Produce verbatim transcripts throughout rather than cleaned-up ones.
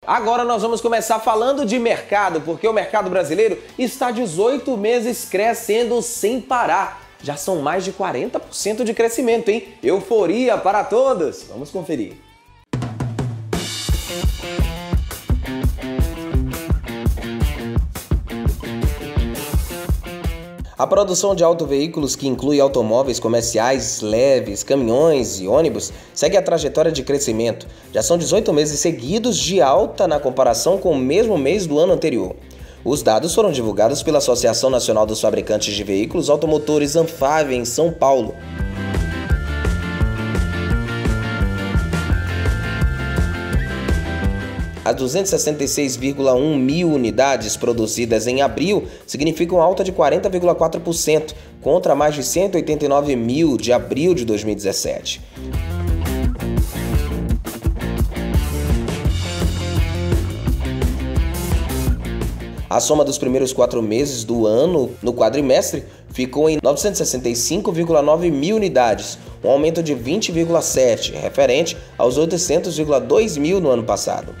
Agora nós vamos começar falando de mercado, porque o mercado brasileiro está dezoito meses crescendo sem parar. Já são mais de quarenta por cento de crescimento, hein? Euforia para todos! Vamos conferir. A produção de autoveículos, que inclui automóveis comerciais leves, caminhões e ônibus, segue a trajetória de crescimento. Já são dezoito meses seguidos de alta na comparação com o mesmo mês do ano anterior. Os dados foram divulgados pela Associação Nacional dos Fabricantes de Veículos Automotores Anfavea, em São Paulo. As duzentas e sessenta e seis vírgula um mil unidades produzidas em abril significam alta de quarenta vírgula quatro por cento, contra mais de cento e oitenta e nove mil de abril de dois mil e dezessete. A soma dos primeiros quatro meses do ano no quadrimestre ficou em novecentas e sessenta e cinco vírgula nove mil unidades, um aumento de vinte vírgula sete por cento, referente aos oitocentos vírgula dois mil no ano passado.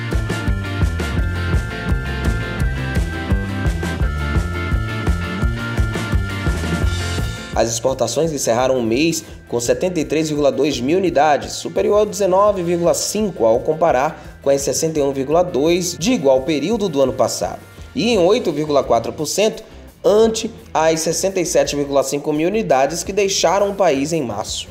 As exportações encerraram o mês com setenta e três vírgula dois mil unidades, superior a dezenove vírgula cinco ao comparar com as sessenta e um vírgula dois de igual período do ano passado, e em oito vírgula quatro por cento ante as sessenta e sete vírgula cinco mil unidades que deixaram o país em março.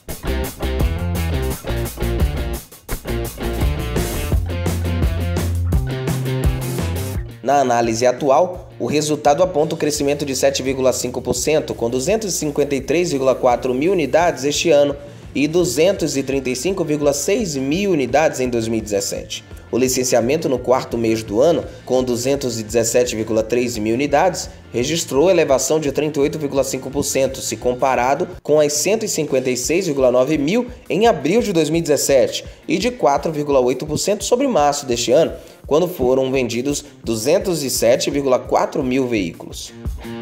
Na análise atual, o resultado aponta o crescimento de sete vírgula cinco por cento, com duzentas e cinquenta e três vírgula quatro mil unidades este ano e duzentas e trinta e cinco vírgula seis mil unidades em dois mil e dezessete. O licenciamento no quarto mês do ano, com duzentas e dezessete vírgula três mil unidades, registrou elevação de trinta e oito vírgula cinco por cento, se comparado com as cento e cinquenta e seis vírgula nove mil em abril de dois mil e dezessete e de quatro vírgula oito por cento sobre março deste ano, quando foram vendidos duzentos e sete vírgula quatro mil veículos.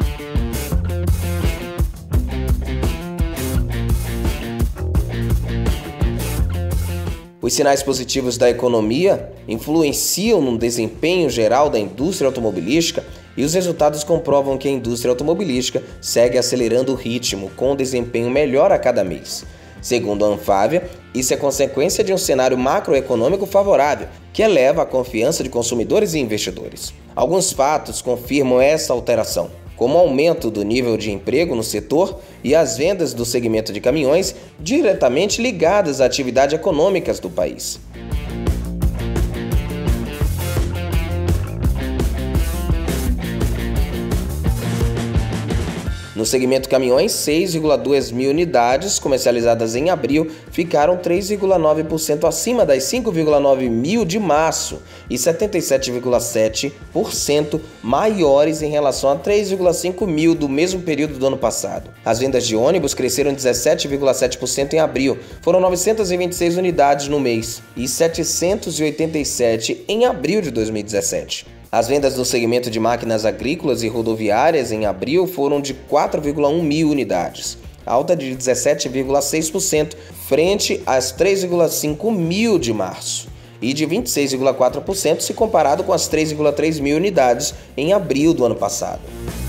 Os sinais positivos da economia influenciam no desempenho geral da indústria automobilística e os resultados comprovam que a indústria automobilística segue acelerando o ritmo, com um desempenho melhor a cada mês. Segundo a Anfavea, isso é consequência de um cenário macroeconômico favorável, que eleva a confiança de consumidores e investidores. Alguns fatos confirmam essa alteração, como o aumento do nível de emprego no setor e as vendas do segmento de caminhões diretamente ligadas à atividade econômica do país. No segmento caminhões, seis vírgula dois mil unidades comercializadas em abril ficaram três vírgula nove por cento acima das cinco vírgula nove mil de março e setenta e sete vírgula sete por cento maiores em relação a três vírgula cinco mil do mesmo período do ano passado. As vendas de ônibus cresceram dezessete vírgula sete por cento em abril, foram novecentas e vinte e seis unidades no mês e setecentas e oitenta e sete em abril de dois mil e dezessete. As vendas do segmento de máquinas agrícolas e rodoviárias em abril foram de quatro vírgula um mil unidades, alta de dezessete vírgula seis por cento frente às três vírgula cinco mil de março, e de vinte e seis vírgula quatro por cento se comparado com as três vírgula três mil unidades em abril do ano passado.